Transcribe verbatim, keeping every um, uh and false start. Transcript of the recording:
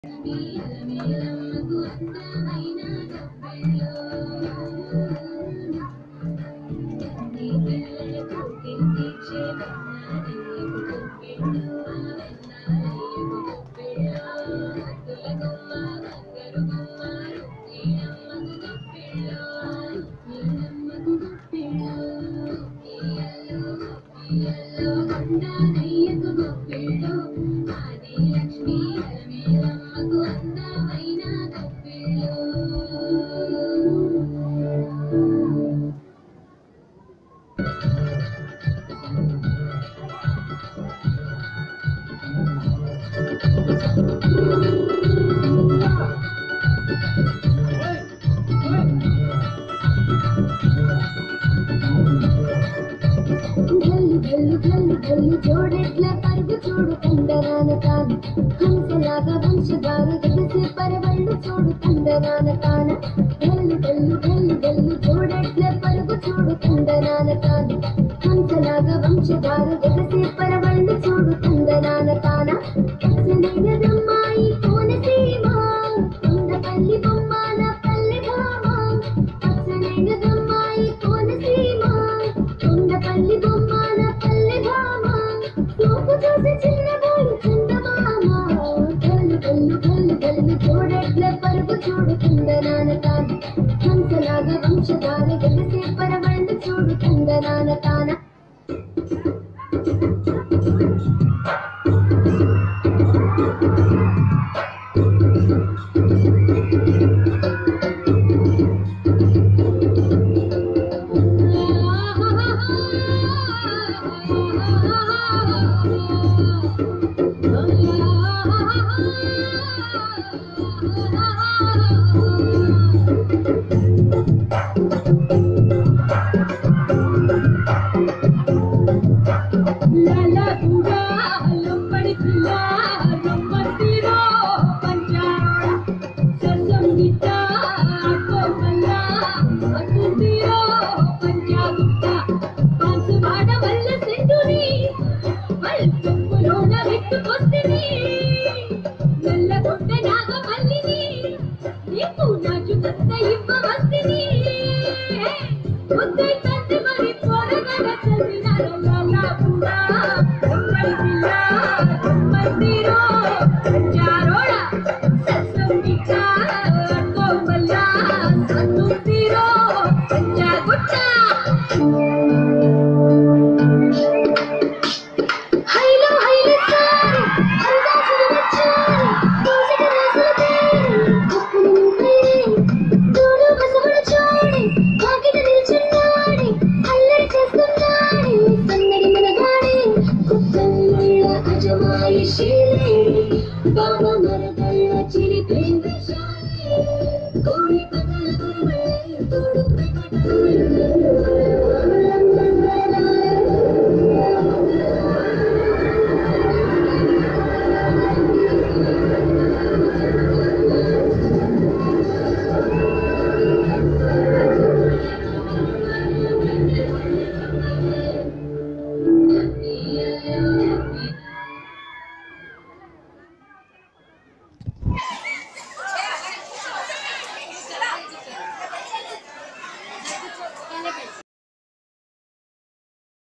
జోడెట్ల పరుగు చూడు తండరాన తాను హంసలాగా వంశధార గెలిసే పరవళ్ళు చూడు తండరాన తాన గల్లు గల్లు గల్లు గల్లు జోడెట్ల పరుగు చూడు తండరాన తాను హంసలాగా వంశధార గెలిసే పరవళ్ళు చూడు తండరాన తాన అసలైనదమ్మాయి కోనసీమ కొండపల్లి బొమ్మాల పల్లె భామ అసలైనదమ్మాయి కోనసీమ కొండపల్లి బొమ్మాల పల్లె భామ చూపు చూసి చిన్నబోయి చందమామ గల్లు గల్లు గల్లు గల్లు జోడెట్ల పరుగు చూడు తందనాన తాను హంసలాగా వంశధార గెలిసే పరవళ్ళు చూడు తందనాన తాన Baba Mara